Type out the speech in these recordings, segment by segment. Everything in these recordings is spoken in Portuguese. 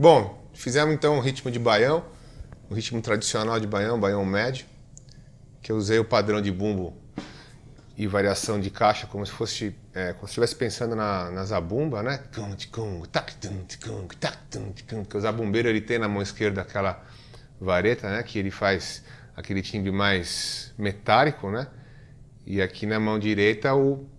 Bom, fizemos então um ritmo de baião, um ritmo tradicional de baião, baião médio, que eu usei o padrão de bumbo e variação de caixa como se fosse, como se estivesse pensando na zabumba, né? Porque o zabumbeiro ele tem na mão esquerda aquela vareta, né? Que ele faz aquele timbre mais metálico, né? E aqui na mão direita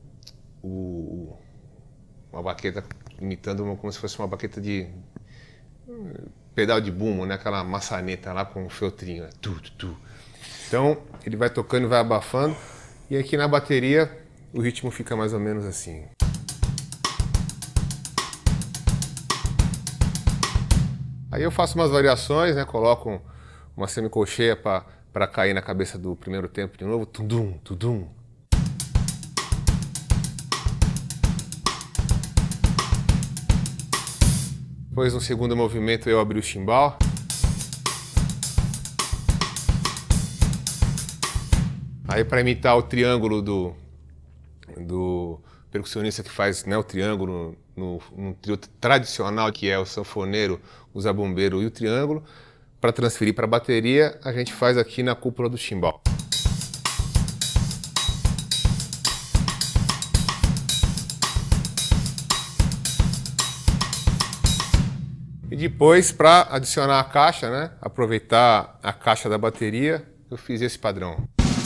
uma baqueta imitando como se fosse uma baqueta de pedal de bumbo, né? Aquela maçaneta lá com um feltrinho, né? Então ele vai tocando e vai abafando. E aqui na bateria o ritmo fica mais ou menos assim. Aí eu faço umas variações, né? Coloco uma semicolcheia para cair na cabeça do primeiro tempo de novo. Tudum, tudum. Depois no segundo movimento eu abri o chimbal. Aí para imitar o triângulo do percussionista que faz, né, o triângulo num trio tradicional que é o sanfoneiro, o zabumbeiro e o triângulo, para transferir para a bateria a gente faz aqui na cúpula do chimbal. E depois, para adicionar a caixa, né, aproveitar a caixa da bateria, eu fiz esse padrão.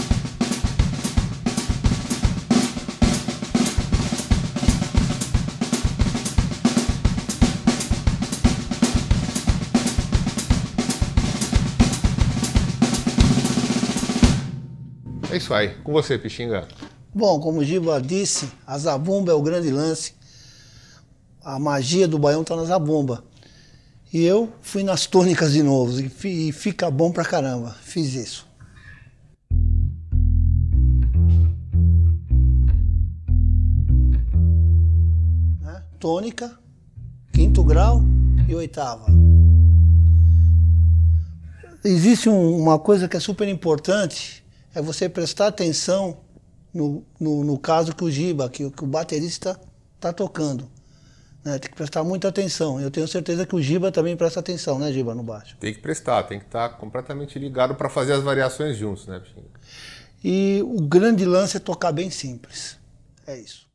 É isso aí. Com você, Pixinga. Bom, como o Giba disse, a zabumba é o grande lance. A magia do baião está na zabumba. E eu fui nas tônicas de novo e fica bom pra caramba. Fiz isso. Né? Tônica, quinto grau e oitava. Existe uma coisa que é super importante, é você prestar atenção no caso que o Giba, que o baterista está tocando. Né? Tem que prestar muita atenção. Eu tenho certeza que o Giba também presta atenção, né, Giba, no baixo? Tem que prestar, tem que estar completamente ligado para fazer as variações juntos, né, Pixinga? E o grande lance é tocar bem simples. É isso.